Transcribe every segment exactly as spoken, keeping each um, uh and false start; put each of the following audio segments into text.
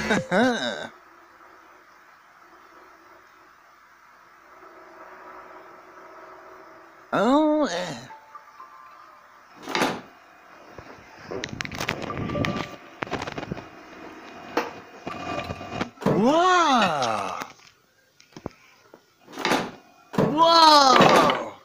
Oh, eh. Wow! Wow!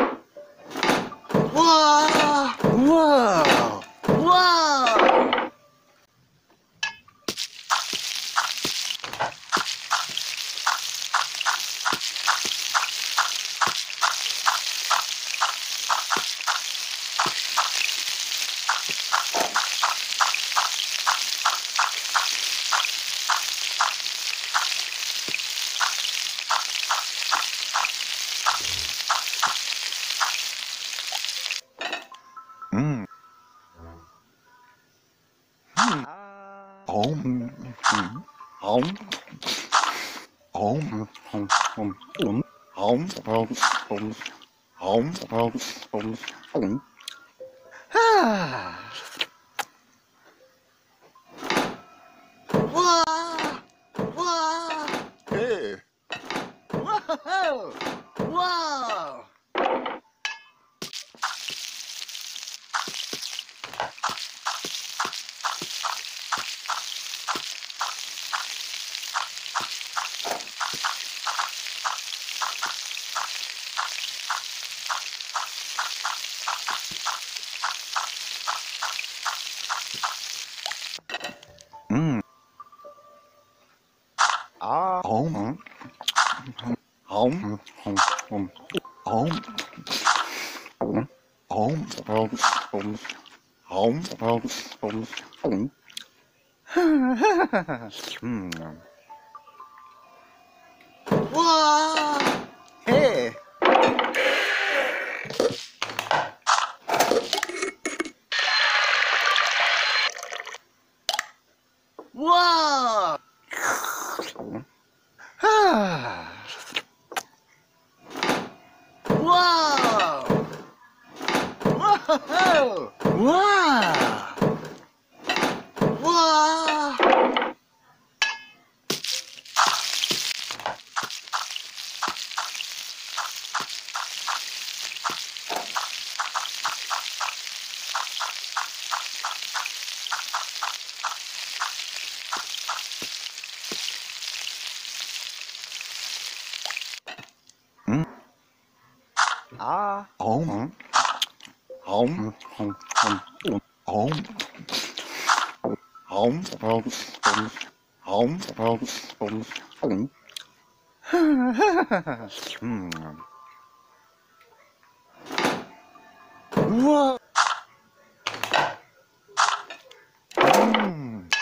Wow! Wow! Wow! Mm. Hmm. Om. Om. Om. Om. Om. Om. Om. Om. Om. Om. Om. Om. Ah. Wow! Wow! Hey! Wow! Wow! Mm. Ah. Om. Om. Om. Om. Om. Om. Om. Om. Om. Om. Om. Om. Om. Hmm. Wow! Hey! Wow! Ah! Wow! Wow! Wow! Wow! Mm. Ah. Om. Om. Om. Om. Om. Om. Om. Om. Om. Om. Om. Hmm. Wow! Mm.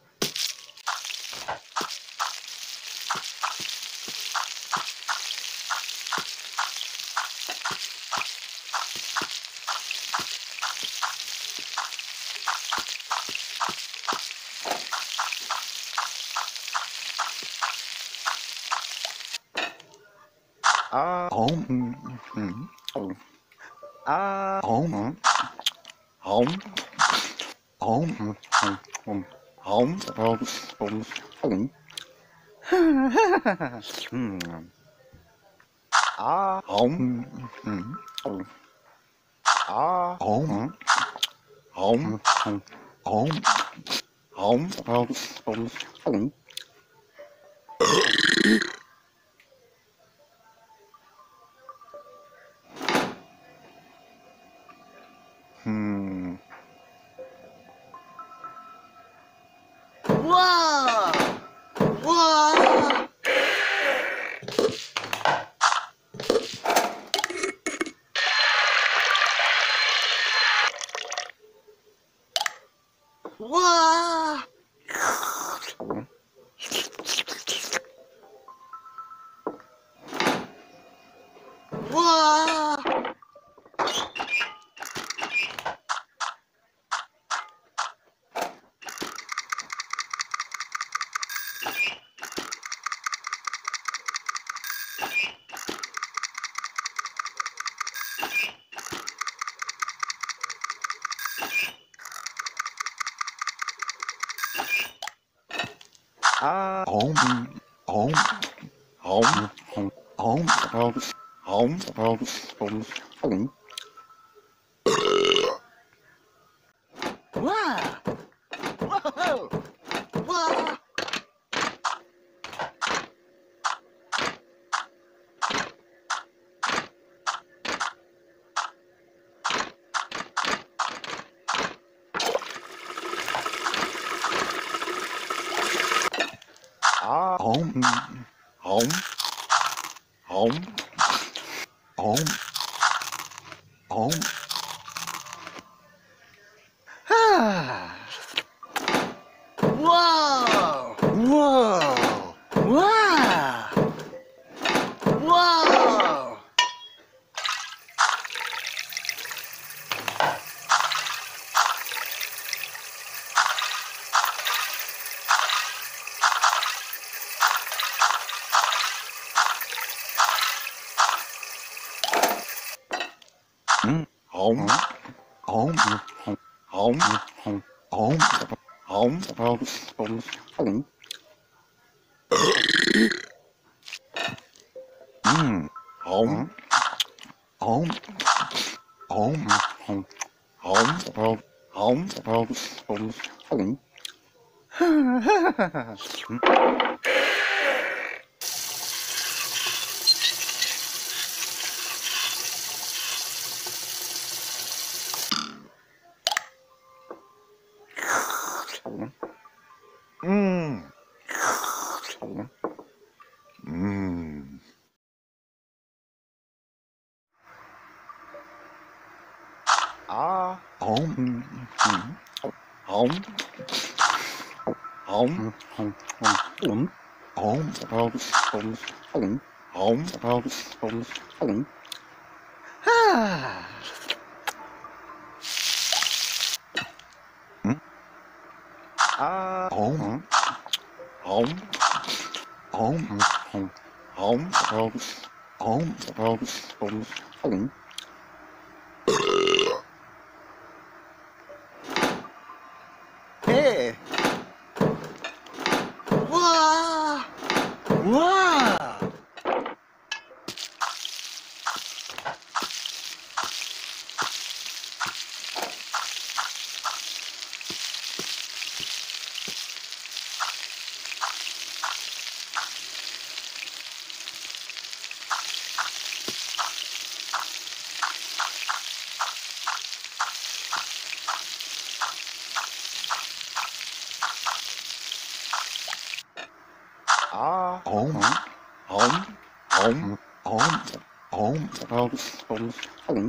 Ah. Om. Mm. Om. Ah. Om. Om. Om. Om. Om. Om. Om. Om. Hmm. Ah. Om. Mm. Om. Ah. Om. Om. Om. Om. Om. Om. Om. Om. Hmm. Wow! Wow! Wow! Wow! Ah. Home. Home. Home. Home. Home. Home. Home. Home. Home. Wow. Whoa. Whoa. Ah. Home. Home. Home. Home. Home. Ah. Whoa. Whoa. Wow. Whoa. Mm. Home. Home. Home. Home. Home. Home. Home. Home. Home. Home. Mm. Home. Home. Home. Home. Home. Home. Home. Home. Home. Mm. Mm. Ah. Home. Home. Home. Home. Home. Home. Home. Home. Home. Home. Home. Home. Ah. Ah. Home. Home. Home. Home. Home. Home. Home. Home. Home. Home. Hey. Wow. Wow. Ah. Home. Home. Home. Home. Home. Home. Home. Home.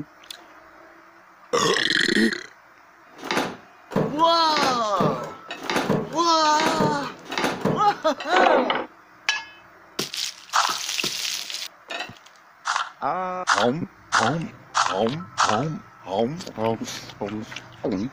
Whoa. Whoa. Whoa. Ah. Home. Home. Home. Home. Home. Home. Home. Home.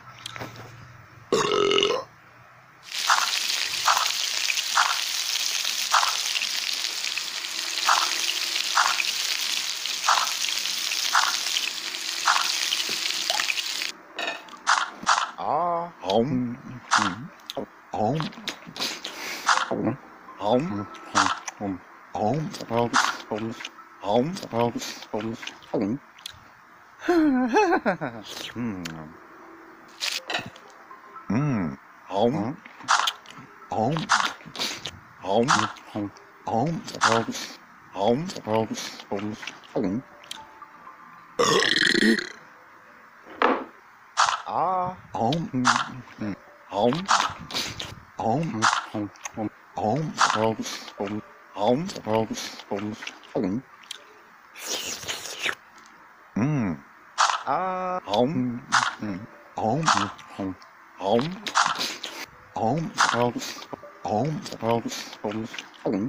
Ah. Home. Home. Home. Home. Home. Home. Home. Home. Home. Home. Home. Home. Mm. Home. Home. Home. Home. Home. Home. Home. Home. Home. Home. Ah. Home. Home. Home. Home. Home. Home. Home. Home. Home. Home. Home. Mm. Ah. Home. Home. Home. Home. Home. Home. Home. Home. Home. Home.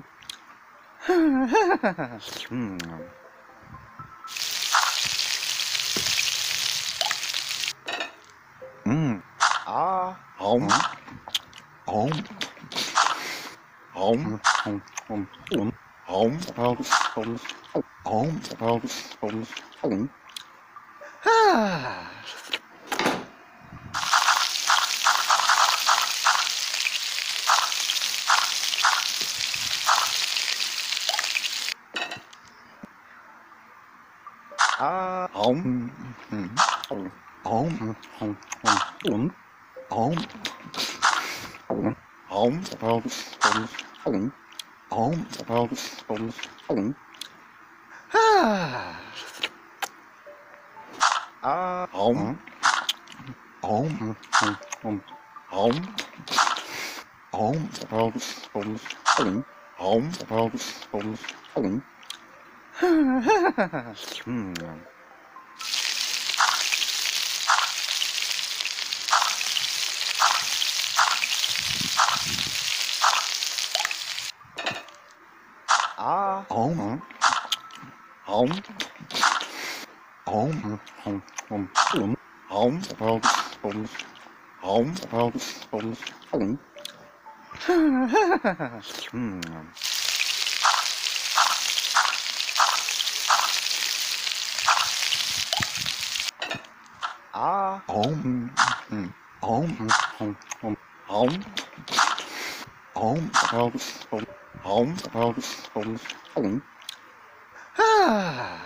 Mm. Ah. Home. Home. Home. Home. Home. Home. Home. Home. Home. Home. Home. Home. Home. Ah. Om, om, om, om, om, om, om, om, om, om, Ah. Ah. om, om, om, om, om, om, om, om, om, om, om, om. Ah. Om, om, om, om, om, om, om, om, om, om, om, om, om. Hmm. Ah. Om, om, om, om, om, om, om, om, om, om, om, om. Ah.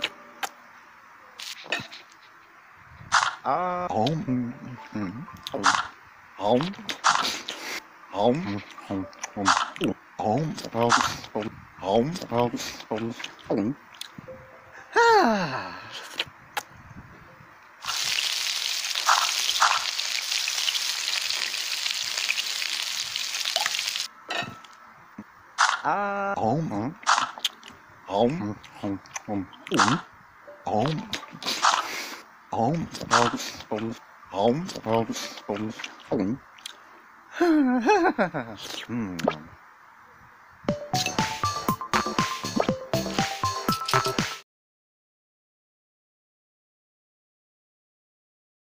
Ah. Om, om, om, om, om, om, om, om, om, om, om, om, om. Ah. Ah. Om, om, om, om, om, om, om, om, om, om, om, om. Hmm.